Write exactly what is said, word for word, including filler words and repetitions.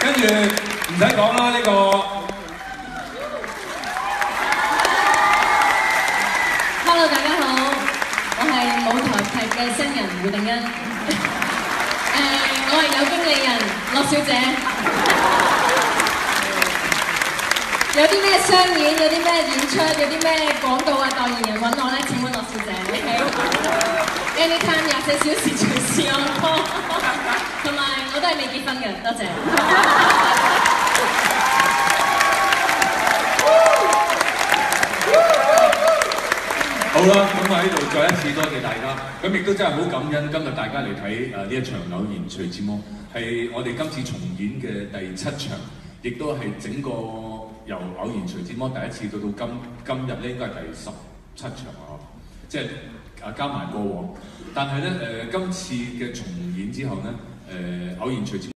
跟住唔使講啦，呢、這個 ，Hello， 大家好，我係舞台劇嘅新人胡定欣。誒，我係有經理人樂小姐。有啲咩商演，有啲咩演出，有啲咩廣告啊，代言人揾我咧，請揾樂小姐。Anytime 廿四小時隨時按 call， 同埋我都係未結婚嘅，多謝。 好啦，咁我喺度再一次多謝大家，咁亦都真係好感恩今日大家嚟睇誒呢一場偶然隨節目，係我哋今次重演嘅第七場，亦都係整個由偶然隨節目第一次到到今今日咧，應該係第十七場啊，即係啊加埋過往，但係咧誒今次嘅重演之後咧誒、呃、偶然隨節目。